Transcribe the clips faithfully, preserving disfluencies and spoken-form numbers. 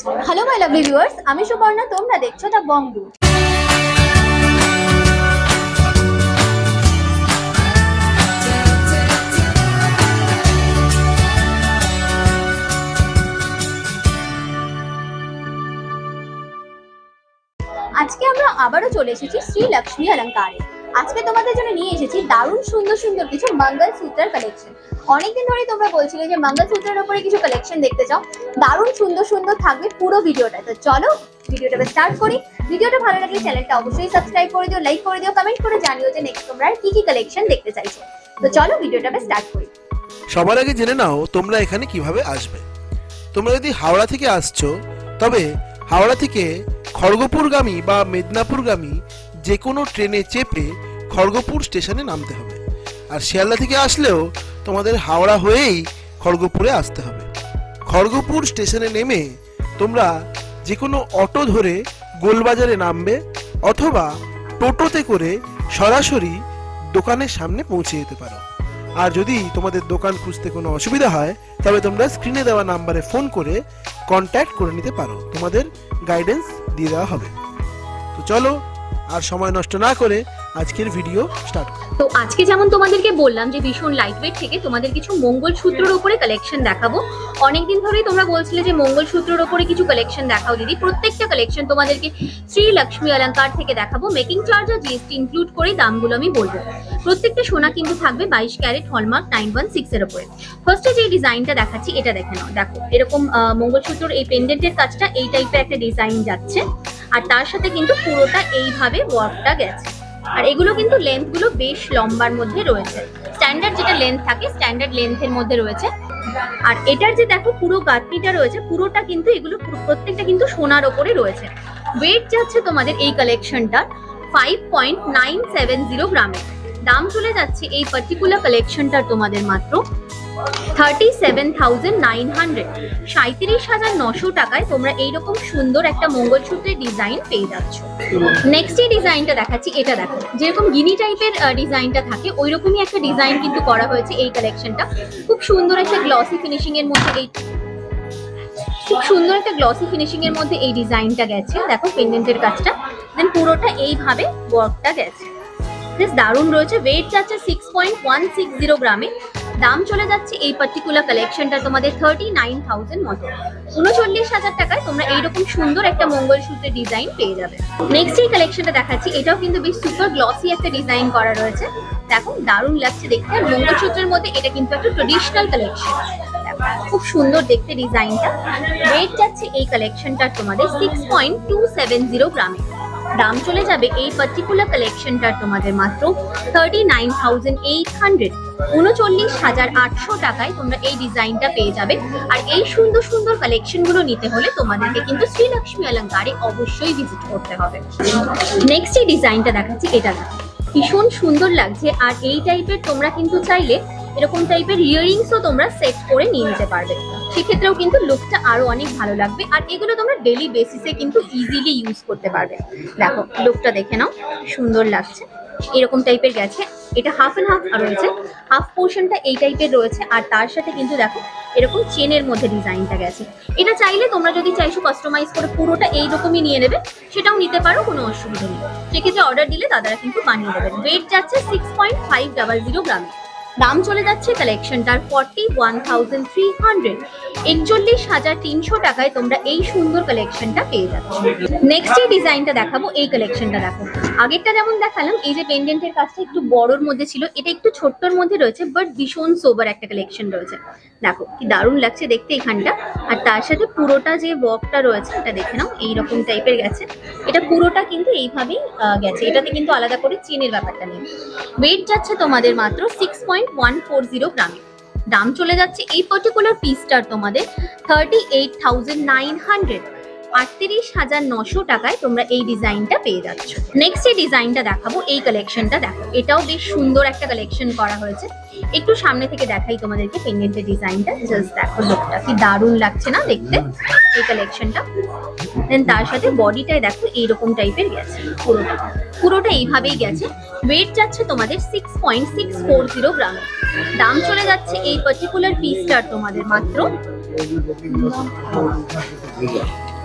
Hello my lovely viewers, আমি সুপর্ণা, তোমরা দেখছো দা বং। আজকে আমরা আবারও চলে এসেছি শ্রী লক্ষ্মী অলঙ্কারে। আজকে তোমাদের জন্য নিয়ে এসেছি দারুণ সুন্দর সুন্দর কিছু মঙ্গল সূত্রের কালেকশন। অনেকদিন ধরেই তোমরা বলছিলে যে মঙ্গল সূত্রের উপরে কিছু কালেকশন দেখতে চাও, দারুণ সুন্দর সুন্দর থাকবে পুরো ভিডিওটা। তো চলো ভিডিওটা স্টার্ট করি। ভিডিওটা ভালো লাগলে চ্যানেলটা অবশ্যই সাবস্ক্রাইব করে দিও, লাইক করে দিও, কমেন্ট করে জানিও যে নেক্সট তোমরা কি কি কালেকশন দেখতে চাইছো। তো চলো ভিডিওটা স্টার্ট করি। সবার আগে জেনে নাও তোমরা এখানে কিভাবে আসবে। তোমরা যদি হাওড়া থেকে আসছো তবে হাওড়া থেকে খড়গপুরগামী বা মেদিনীপুরগামী যে কোনো ট্রেনে চেপে খড়গপুর স্টেশনে নামতে হবে। আর শিয়ালদা থেকে আসলেও তোমাদের হাওড়া হয়েই খড়গপুরে আসতে হবে। খড়গপুর স্টেশনে নেমে তোমরা যে কোনো অটো ধরে গোলবাজারে নামবে অথবা টোটোতে করে সরাসরি দোকানের সামনে পৌঁছে যেতে পারো। আর যদি তোমাদের দোকান খুঁজতে কোনো অসুবিধা হয় তবে তোমরা স্ক্রিনে দেওয়া নাম্বারে ফোন করে কন্ট্যাক্ট করে নিতে পারো, তোমাদের গাইডেন্স দিয়ে দেওয়া হবে। তো চলো আর সময় নষ্ট না করে আজকের ভিডিও স্টার্ট করি। তো আজকে যেমন তোমাদেরকে বললাম যে ভীষণ লাইট ওয়েট থেকে তোমাদের কিছু মঙ্গল সূত্রের উপরে কালেকশন দেখাবো। অনেকদিন ধরেই তোমরা বলছিলে যে মঙ্গল সূত্রের উপরে কিছু কালেকশন দেখাও দিদি। প্রত্যেকটা কালেকশন তোমাদেরকে শ্রী লক্ষ্মী অলঙ্কার থেকে দেখাবো। মেকিং চার্জ আর জিএসটি ইনক্লুড করে দামগুলো আমি বলবো। প্রত্যেকটা সোনা কিন্তু থাকবে বাইশ carat hallmark nine one six এর উপরে। ফার্স্টে যে ডিজাইনটা দেখাচ্ছি এটা দেখে নাও। দেখো এরকম মঙ্গলসূত্রের এই পেন্ডেন্টের কাজটা এই টাইপের একটা ডিজাইন যাচ্ছে, আর তার সাথে কিন্তু পুরোটা এইভাবে ওয়ার্কটা গেছে। আর এগুলো কিন্তু লেন্থ গুলো বেশ লম্বার মধ্যে রয়েছে, স্ট্যান্ডার্ড যেটা লেন্থ থাকে স্ট্যান্ডার্ড লেন্থের মধ্যে রয়েছে। আর এটার যে দেখো পুরো গাঁথনিটা রয়েছে পুরোটা কিন্তু এগুলো প্রত্যেকটা কিন্তু সোনার ওপরে রয়েছে। ওয়েট যাচ্ছে তোমাদের এই কালেকশনটা five point nine seven zero গ্রামের। দাম চলে যাচ্ছে এই পার্টিকুলার কালেকশনটার তোমাদের মাত্র thirty seven thousand nine hundred, সাঁত্রিশ হাজার নশো টাকায় তোমরা এইরকম সুন্দর একটা মঙ্গলসূত্রের ডিজাইন পেয়ে যাচ্ছ। নেক্সট এই ডিজাইনটা দেখাচ্ছি, এটা দেখো যেরকম গিনি টাইপের ডিজাইনটা থাকে ওই রকমই একটা ডিজাইন কিন্তু করা হয়েছে এই কালেকশনটা। খুব সুন্দর একটা গ্লসি ফিনিশিং এর মধ্যে এই খুব সুন্দর একটা গ্লসি ফিনিশিং এর মধ্যে এই ডিজাইনটা গেছে। দেখো পেন্ডেন্টের কাজটা, দেন পুরোটা এইভাবে ওয়ার্কটা গেছে, বেশ দারুণ রয়েছে। ওয়েট যাচ্ছে six point one six zero গ্রামে। দাম চলে যাচ্ছে এই পার্টিকুলার কালেকশনটা তোমাদের থার্টি নাইন থাউজেন্ড মতো, উনচল্লিশ হাজার টাকায় তোমরা এইরকম সুন্দর একটা মঙ্গলসূত্রের ডিজাইন পেয়ে যাবে। নেক্সট এই কালেকশনটা দেখাচ্ছি, এটাও কিন্তু বেশ সুপার গ্লসি একটা ডিজাইন করা রয়েছে। দেখো দারুণ লাগছে দেখতে। আর মঙ্গলসূত্রের মধ্যে এটা কিন্তু একটা ট্রেডিশনাল কালেকশন, খুব সুন্দর দেখতে ডিজাইনটা। ওয়েট যাচ্ছে এই কালেকশনটা তোমাদের six point two seven zero গ্রামে। দাম চলে যাবে এই পার্টিকুলার কালেকশনটার তোমাদের মাত্র thirty nine thousand eight hundred, উনচল্লিশ হাজার আটশো টাকায় তোমরা এই ডিজাইনটা পেয়ে যাবে। আর এই সুন্দর সুন্দর কালেকশন গুলো নিতে হলে তোমাদেরকে কিন্তু শ্রী লক্ষ্মী অলঙ্কারে অবশ্যই ভিজিট করতে হবে। নেক্সট এই ডিজাইনটা দেখাচ্ছি, এটা ভীষণ সুন্দর লাগছে। আর এই টাইপের তোমরা কিন্তু চাইলে এরকম টাইপের ইয়াররিংসও তোমরা সেট করে নিয়ে নিতে পারবে, সেক্ষেত্রেও কিন্তু লুকটা আরো অনেক ভালো লাগবে। আর এগুলো তোমরা ডেলি বেসিসে কিন্তু ইজিলি ইউজ করতে পারবে। দেখো লুকটা দেখে নাও, সুন্দর লাগছে। এরকম টাইপের গেছে, এটা হাফ এন্ড হাফ রয়েছে, হাফ পোর্শনটা এই টাইপের রয়েছে। আর তার সাথে কিন্তু দেখো এরকম চেনের মধ্যে ডিজাইনটা গেছে। এটা চাইলে তোমরা যদি চাইছো কাস্টমাইজ করে পুরোটা এইরকমই নিয়ে নেবে, সেটাও নিতে পারো, কোনো অসুবিধা নেই। সেক্ষেত্রে অর্ডার দিলে তারা কিন্তু বানিয়ে দেবেন। ওয়েট যাচ্ছে six point five double zero গ্রামে। দাম চলে যাচ্ছে কালেকশনটার forty one thousand three hundred, একচল্লিশ হাজার তিনশো টাকায় তোমরা এই সুন্দর কালেকশনটা পেয়ে যাচ্ছ। নেক্সট এই ডিজাইনটা দেখাবো, এই কালেকশনটা দেখো। আগেরটা যেমন দেখালাম এই যে পেন্ডেন্টের কাজটা একটু বড়োর মধ্যে ছিল, এটা একটু ছোট্টর মধ্যে রয়েছে, বাট ভীষণ সোবার একটা কালেকশন রয়েছে। দেখো কি দারুণ লাগছে দেখতে এখানটা। আর তার সাথে পুরোটা যে ওয়ার্কটা রয়েছে এটা দেখে নাও, এইরকম টাইপের গেছে। এটা পুরোটা কিন্তু এইভাবেই গেছে, এটাতে কিন্তু আলাদা করে চেনের ব্যাপারটা নেই। ওয়েট যাচ্ছে তোমাদের মাত্র six point one four zero গ্রামে। দাম চলে যাচ্ছে এই পার্টিকুলার পিসটার তোমাদের thirty eight thousand nine hundred, আটত্রিশ হাজার নশো টাকায় তোমরা এই ডিজাইনটা পেয়ে যাচ্ছ। নেক্সট এই ডিজাইনটা দেখাবো, এই কালেকশনটা দেখো। এটাও বেশ সুন্দর একটা কালেকশন করা হয়েছে। একটু সামনে থেকে দেখাই তোমাদেরকে পেন্ডেন্টের ডিজাইনটা, জাস্ট দেখো লুকটা কি দারুণ লাগছে না দেখতে এই কালেকশনটা। দেন তার সাথে বডিটাই দেখো এইরকম টাইপের গেছে, পুরোটা পুরোটা এইভাবেই গেছে। ওয়েট যাচ্ছে তোমাদের six point six four zero গ্রামে। দাম চলে যাচ্ছে এই পার্টিকুলার পিসটার তোমাদের মাত্র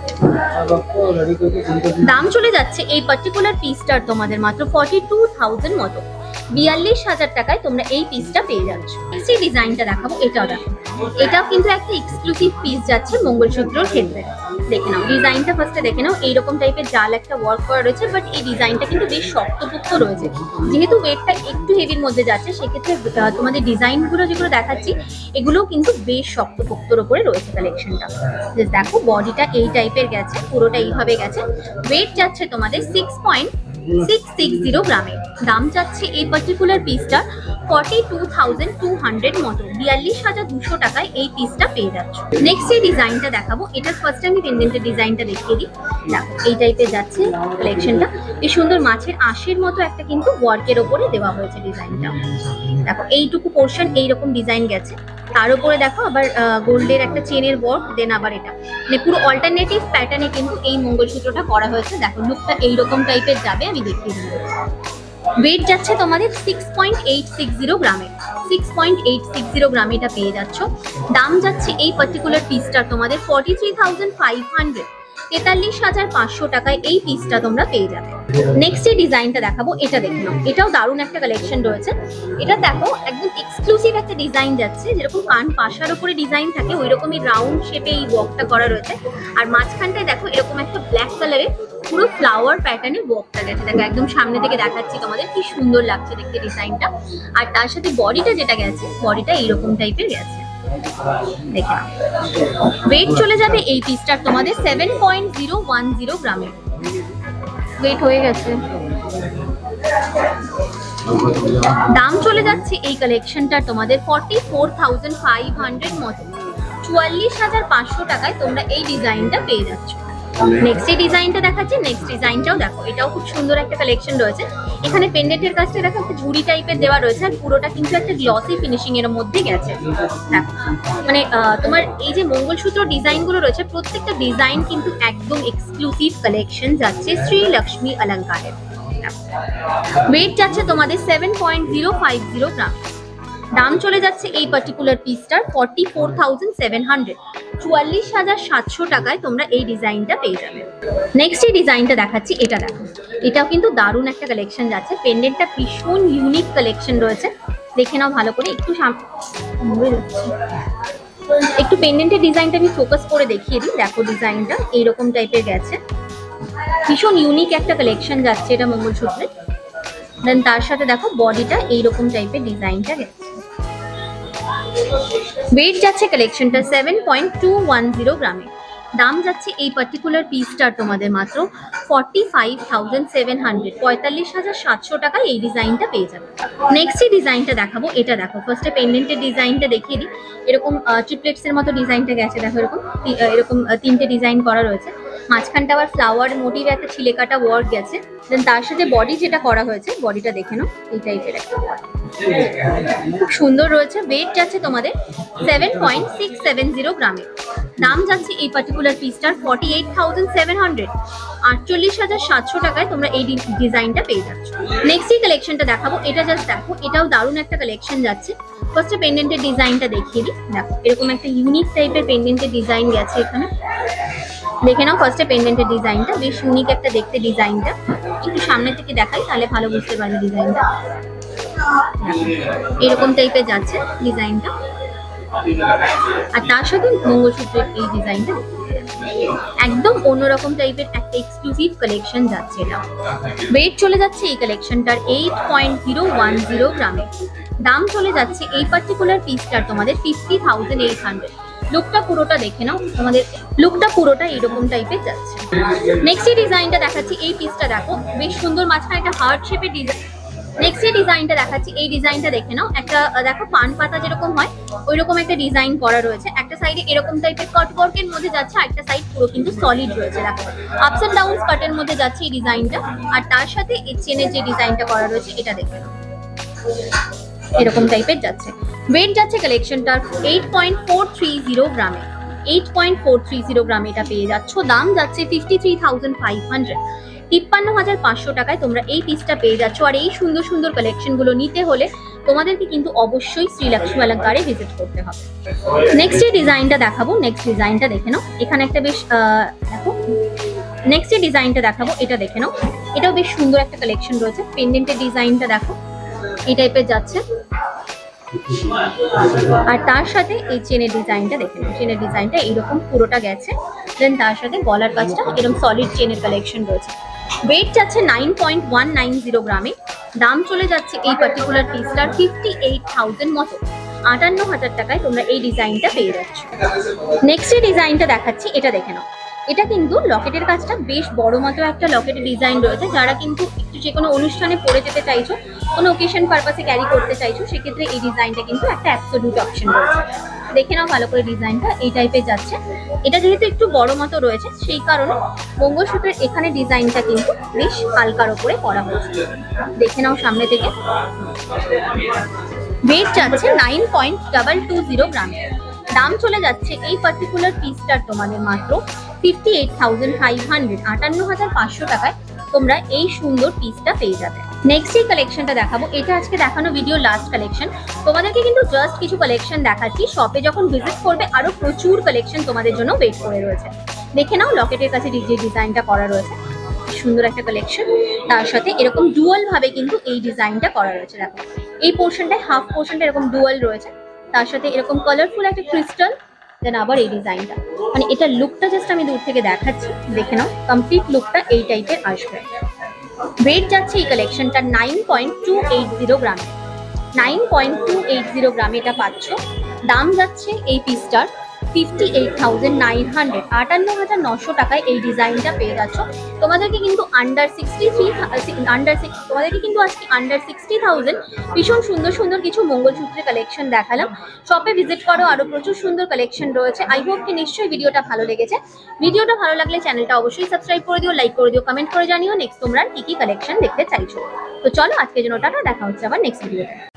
দাম চলে যাচ্ছে এই পার্টিকুলার পিসটার তোমাদের মাত্র ফর্টি টু থাউজেন্ড মতো, বিয়াল্লিশ হাজার টাকায় তোমরা এই পিসটা পেয়ে যাচ্ছ। এই ডিজাইনটা দেখাবো, এটাও দেখো, এটাও কিন্তু একটা এক্সক্লুসিভ পিস যাচ্ছে মঙ্গলসূত্রের ক্ষেত্রে। দেখে নাও ডিজাইনটা, ফার্স্টে দেখে নাও, এইরকম টাইপের জাল একটা ওয়ার্ক করা রয়েছে, বাট এই ডিজাইনটা কিন্তু বেশ শক্তপোক্ত রয়েছে। যেহেতু ওয়েটটা একটু হেভির মধ্যে যাচ্ছে, সেক্ষেত্রে তোমাদের ডিজাইনগুলো যেগুলো দেখাচ্ছি এগুলো কিন্তু বেশ শক্তপোক্তর ওপরে রয়েছে কালেকশনটা। দেখো বডিটা এই টাইপের গেছে, পুরোটা এইভাবে গেছে। ওয়েট যাচ্ছে তোমাদের six point six six zero গ্রামের। দাম যাচ্ছে এই পার্টিকুলার পিসটা forty two thousand two hundred মতো, বিয়াল্লিশ হাজার দুশো টাকায় এই পিসটা পেয়ে যাচ্ছ। নেক্সট এই ডিজাইনটা দেখাবো, এটা ফার্স্ট আমি পেন্ডেন্টের ডিজাইনটা দেখিয়ে দিই। দেখো এই টাইপের যাচ্ছে কালেকশনটা, এই সুন্দর মাছের আঁশের মতো একটা কিন্তু ওয়ার্কের ওপরে দেওয়া হয়েছে ডিজাইনটা। দেখো এইটুকু পোর্শন এইরকম ডিজাইন গেছে, তার উপরে দেখো আবার গোল্ডের একটা চেনের ওয়ার্ক, দেন আবার এটা মানে পুরো অল্টারনেটিভ প্যাটার্নে কিন্তু এই মঙ্গলসূত্রটা করা হয়েছে। দেখো লুকটা এইরকম টাইপের যাবে, আমি দেখিয়ে দিই। ওয়েট যাচ্ছে তোমাদের six point eight six zero গ্রামে, six point eight six zero গ্রামে এটা পেয়ে যাচ্ছ। দাম যাচ্ছে এই পার্টিকুলার পিসটার তোমাদের forty three thousand five hundred, তেতাল্লিশ হাজার পাঁচশো টাকায় এই পিসটা তোমরা পেয়ে যাবে। নেক্সট এই ডিজাইনটা দেখাবো, এটা দেখে নাও, এটাও দারুণ একটা কালেকশন রয়েছে। এটা দেখো একদম এক্সক্লুসিভ একটা ডিজাইন যাচ্ছে, যেরকম কান পাশার উপরে ডিজাইন থাকে ওই রকমই রাউন্ড শেপে এই ওয়ার্কটা করা রয়েছে। আর মাঝখানটায় দেখো এরকম একটা ব্ল্যাক কালারের পুরো ফ্লাওয়ার প্যাটার্নে ওয়ার্কটা গেছে। দেখো একদম সামনে থেকে দেখাচ্ছি তোমাদের, কি সুন্দর লাগছে দেখতে ডিজাইনটা। আর তার সাথে বডিটা যেটা গেছে, বডিটা এইরকম টাইপের গেছে। দেখে ওয়েট চলে যাবে এই পিসটার তোমাদের seven point zero one zero গ্রামে ওয়েট হয়ে গেছে। দাম চলে যাচ্ছে এই কালেকশনটার তোমাদের forty four thousand five hundred মতো, চুয়াল্লিশ হাজার পাঁচশো টাকায় তোমরা এই ডিজাইনটা পেয়ে যাচ্ছ। নেক্সট এই ডিজাইনটা দেখাচ্ছি, নেক্সট ডিজাইনটাও দেখো, এটাও খুব সুন্দর একটা কালেকশন রয়েছে। এখানে পেন্ডেন্টের কাজটা দেখো একটা ঝুড়ি টাইপের দেওয়া রয়েছে, আর পুরোটা কিন্তু একটা গ্লসি ফিনিশিং এর মধ্যে গেছে। দেখো মানে তোমার এই যে মঙ্গলসূত্র ডিজাইনগুলো রয়েছে, প্রত্যেকটা ডিজাইন কিন্তু একদম এক্সক্লুসিভ কালেকশন যাচ্ছে শ্রী লক্ষ্মী অলঙ্কারের। ওয়েট যাচ্ছে তোমাদের seven point zero five zero gram. দাম চলে যাচ্ছে এই পার্টিকুলার পিসটার forty four thousand seven hundred, চুয়াল্লিশ হাজার সাতশো টাকায় তোমরা এই ডিজাইনটা পেয়ে যাবে। নেক্সট এই ডিজাইনটা দেখাচ্ছি, এটা দেখো, এটাও কিন্তু দারুণ একটা কালেকশন যাচ্ছে। পেন্ডেন্টটা ভীষণ ইউনিক কালেকশন রয়েছে, দেখে নাও ভালো করে। একটু একটু পেন্ডেন্টের ডিজাইনটা আমি ফোকাস করে দেখিয়ে দিই। দেখো ডিজাইনটা এইরকম টাইপের গেছে, ভীষণ ইউনিক একটা কালেকশন যাচ্ছে এটা মঙ্গলসূত্রে। দেন তার সাথে দেখো বডিটা এইরকম টাইপের ডিজাইনটা গেছে। ওয়েট যাচ্ছে কালেকশনটা seven point two one zero গ্রামে। দাম যাচ্ছে এই পার্টিকুলার পিসটার তোমাদের মাত্র forty five thousand seven hundred, পঁয়তাল্লিশ হাজার সাতশো টাকায় এই ডিজাইনটা পেয়ে যাবে। নেক্সট এই ডিজাইনটা দেখাবো, এটা দেখো, ফার্স্টে পেন্ডেন্টের ডিজাইনটা দেখিয়ে দিই। এরকম ট্রিপলেটসের মতো ডিজাইনটা গেছে, দেখো এরকম এরকম তিনটে ডিজাইন করা রয়েছে। মাঝখানটা আবার ফ্লাওয়ার মোটিভ একটা ছিলে কাটা ওয়ার্ক গেছে। দেন তার সাথে বডি যেটা করা হয়েছে, বডিটা দেখে নাও এই টাইপের একটা, খুব সুন্দর রয়েছে। ওয়েট যাচ্ছে তোমাদের seven point six seven zero গ্রামে। দাম যাচ্ছে এই পার্টিকুলার পিসটার forty eight thousand seven hundred, আটচল্লিশ হাজার সাতশো টাকায় তোমরা এই ডিজাইনটা পেয়ে যাচ্ছ। নেক্সট এই কালেকশনটা দেখাবো, এটা জাস্ট দেখো, এটাও দারুণ একটা কালেকশন যাচ্ছে। ফার্স্টে পেন্ডেন্টের ডিজাইনটা দেখিয়ে দিই। দেখো এরকম একটা ইউনিক টাইপের পেন্ডেন্টের ডিজাইন গেছে এখানে, দেখে নাও। ফার্স্টে পেন্ডেন্টের ডিজাইনটা বেশ ইউনিক একটা দেখতে ডিজাইনটা, একটু সামনে থেকে দেখাই তাহলে ভালো বুঝতে পারবে ডিজাইনটা। এরকম টাইপের যাচ্ছে ডিজাইনটা, আর তার সাথে মঙ্গলসূত্রের এই ডিজাইনটা একদম অন্যরকম টাইপের একটা এক্সক্লুসিভ কালেকশন যাচ্ছে এটা। ওয়েট চলে যাচ্ছে এই কালেকশনটার eight point zero one zero গ্রামে। দাম চলে যাচ্ছে এই পার্টিকুলার পিসটার তোমাদের ফিফটি থাউজেন্ড এইট হান্ড্রেড। লুকটা পুরোটা দেখে নাও, তোমাদের লুকটা পুরোটা এরকম টাইপের যাচ্ছে। নেক্সট এই ডিজাইনটা দেখাচ্ছি, এই পিসটা দেখো বেশ সুন্দর, মাঝখানে একটা হার্ট শেপের ডিজাইন। নেক্সট এই ডিজাইনটা দেখাচ্ছি, এই ডিজাইনটা দেখে নাও, একটা দেখো পান পাতা যেরকম হয় ওই রকম একটা ডিজাইন করা রয়েছে। একটা সাইডে এরকম টাইপের কাট ওয়ার্কের মধ্যে যাচ্ছে, একটা সাইড পুরো কিন্তু সলিড রয়েছে। দেখো আপস এন্ড ডাউন কাটের মধ্যে যাচ্ছে এই ডিজাইনটা, আর তার সাথে এই চেনের যে ডিজাইনটা করা রয়েছে এটা দেখে নাও, এরকম টাইপের যাচ্ছে। ওয়েট যাচ্ছে কালেকশনটার eight point four three zero গ্রামে, eight point four three zero গ্রামে এটা পেয়ে যাচ্ছ। দাম যাচ্ছে fifty three thousand five hundred, তিপ্পান্ন হাজার পাঁচশো টাকায় তোমরা এই পিসটা পেয়ে যাচ্ছ। আর এই সুন্দর সুন্দর কালেকশনগুলো নিতে হলে তোমাদেরকে কিন্তু অবশ্যই শ্রী লক্ষ্মী অলঙ্কারে ভিজিট করতে হবে। নেক্সট যে ডিজাইনটা দেখাবো, নেক্সট ডিজাইনটা দেখে নাও। এখানে একটা বেশ দেখো, নেক্সট যে ডিজাইনটা দেখাবো এটা দেখে নাও। এটাও বেশ সুন্দর একটা কালেকশন রয়েছে। পেন্ডেন্টের ডিজাইনটা দেখো এই টাইপের যাচ্ছে, আর তার সাথে এই চেনের ডিজাইনটা দেখে নাও। চেনের ডিজাইনটা এইরকম পুরোটা গেছে, দেন তার সাথে গলার কাজটা এরকম সলিড চেনের কালেকশন রয়েছে। ওয়েট যাচ্ছে nine point one nine zero গ্রামে। দাম চলে যাচ্ছে এই পার্টিকুলার পিসটার ফিফটি এইট থাউজেন্ড মতো, আটান্ন হাজার টাকায় তোমরা এই ডিজাইনটা পেয়ে যাচ্ছ। নেক্সট যে ডিজাইনটা দেখাচ্ছি এটা দেখে নাও। এটা কিন্তু লকেটের কাজটা বেশ বড় মতো একটা লকেটের ডিজাইন রয়েছে। যারা কিন্তু একটু যে কোনো অনুষ্ঠানে পরে যেতে চাইছো, কোনো ওকেশন পারপাসে ক্যারি করতে চাইছো, সেক্ষেত্রে এই ডিজাইনটা কিন্তু একটা অ্যাবসলিউট অপশন রয়েছে। দেখে নাও ভালো করে ডিজাইনটা এই টাইপের যাচ্ছে। এটা যেহেতু একটু বড় মতো রয়েছে সেই কারণে মঙ্গলসূত্রের এখানে ডিজাইনটা কিন্তু বেশ হালকার ওপরে করা হয়েছে। দেখে নাও সামনে থেকে। ওয়েট যাচ্ছে nine point double two zero গ্রামে। দাম চলে যাচ্ছে এই পার্টিকুলার পিসটার তোমাদের মাত্র fifty eight thousand five hundred, আটান্ন হাজার পাঁচশো টাকায় তোমরা এই সুন্দর পিসটা পেয়ে যাবে। নেক্সট এই কালেকশনটা দেখাবো, এটা আজকে দেখানো ভিডিও লাস্ট কালেকশন। তোমাদেরকে কিন্তু জাস্ট কিছু কালেকশন দেখাচ্ছি। শপে যখন ভিজিট করবে আরো প্রচুর কালেকশন তোমাদের জন্য ওয়েট করে রয়েছে। দেখে নাও লকেটের কাছে যে ডিজাইনটা করা রয়েছে, সুন্দর একটা কালেকশন। তার সাথে এরকম ডুয়াল ভাবে কিন্তু এই ডিজাইনটা করা রয়েছে। দেখো এই পোর্শনটায় হাফ পোর্শনটা এরকম ডুয়াল রয়েছে, তার সাথে এরকম কালারফুল একটা ক্রিস্টাল, দেন আবার এই ডিজাইনটা। মানে এটা লুকটা জাস্ট আমি দূর থেকে দেখাচ্ছি, দেখে নাও কমপ্লিট লুকটা এই টাইপের আসবে। ওয়েট যাচ্ছে এই কালেকশনটা nine point two eight zero গ্রামে। Nine point two eight zero গ্রামে এটা পাচ্ছ। দাম যাচ্ছে এই পিসটার fifty eight thousand nine hundred, আটান্ন হাজার নশো টাকায় এই ডিজাইনটা পেয়ে যাচ্ছ। তোমাদেরকে কিন্তু under sixty three under six তোমাদেরকে কিন্তু আজকে আন্ডার সিক্সটি থাউজেন্ড ভীষণ সুন্দর সুন্দর কিছু মঙ্গলসূত্রের কালেকশন দেখালাম। শপে ভিজিট করো, আরো প্রচুর সুন্দর কালেকশন রয়েছে। আই হোপ কি নিশ্চয়ই ভিডিওটা ভালো লেগেছে। ভিডিওটা ভালো লাগলে চ্যানেলটা অবশ্যই সাবস্ক্রাইব করে দিও, লাইক করে দিও, কমেন্ট করে জানিও নেক্সট তোমরা কি কি কালেকশন দেখতে চাইছো। তো চলো আজকের জন্য টাটা, দেখা হচ্ছে আবার নেক্সট ভিডিওতে।